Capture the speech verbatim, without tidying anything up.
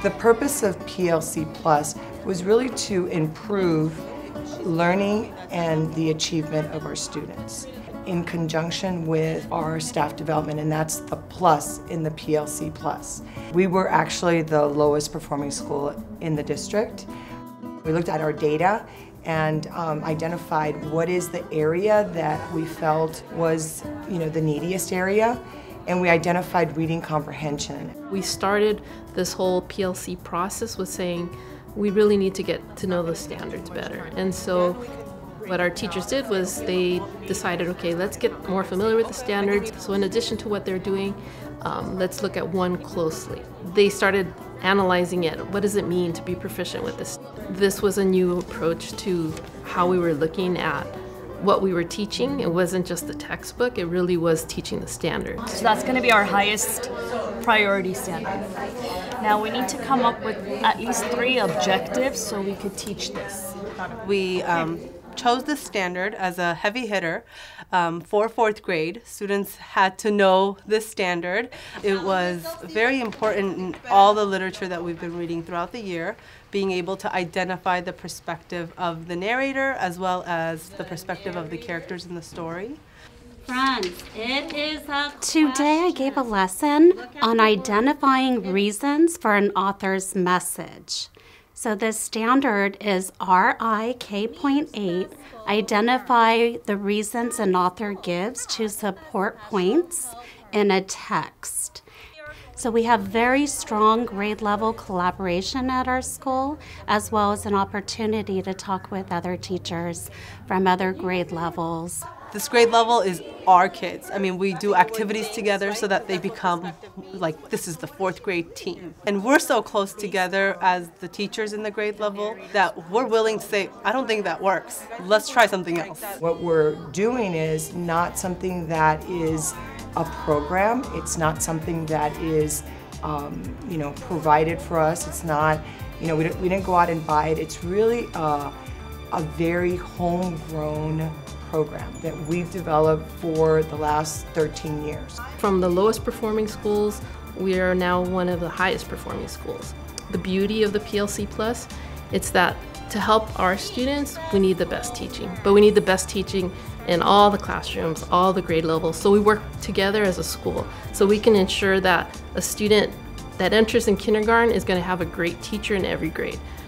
The purpose of P L C Plus was really to improve learning and the achievement of our students in conjunction with our staff development, and that's the plus in the P L C Plus. We were actually the lowest performing school in the district. We looked at our data and um, identified what is the area that we felt was, you know, the neediest area, and we identified reading comprehension. We started this whole P L C process with saying we really need to get to know the standards better. And so what our teachers did was they decided, okay, let's get more familiar with the standards. So in addition to what they're doing, um, let's look at one closely. They started analyzing it. What does it mean to be proficient with this? This was a new approach to how we were looking at what we were teaching. It wasn't just the textbook, it really was teaching the standards. So that's going to be our highest priority standard. Now we need to come up with at least three objectives so we could teach this. We um, chose this standard as a heavy hitter um, for fourth grade. Students had to know this standard. It was very important in all the literature that we've been reading throughout the year, being able to identify the perspective of the narrator as well as the perspective of the characters in the story. Friends, it is a Today I gave a lesson on identifying reasons for an author's message. So the standard is R I K point eight, identify the reasons an author gives to support points in a text. So we have very strong grade level collaboration at our school, as well as an opportunity to talk with other teachers from other grade levels. This grade level is our kids. I mean, we do activities together so that they become like, this is the fourth grade team. And we're so close together as the teachers in the grade level that we're willing to say, I don't think that works. Let's try something else. What we're doing is not something that is a program. It's not something that is, um, you know, provided for us. It's not, you know, we didn't, we didn't go out and buy it. It's really a, a very homegrown program that we've developed for the last thirteen years. From the lowest performing schools, we are now one of the highest performing schools. The beauty of the P L C Plus, it's that to help our students, we need the best teaching, but we need the best teaching in all the classrooms, all the grade levels. So we work together as a school so we can ensure that a student that enters in kindergarten is going to have a great teacher in every grade.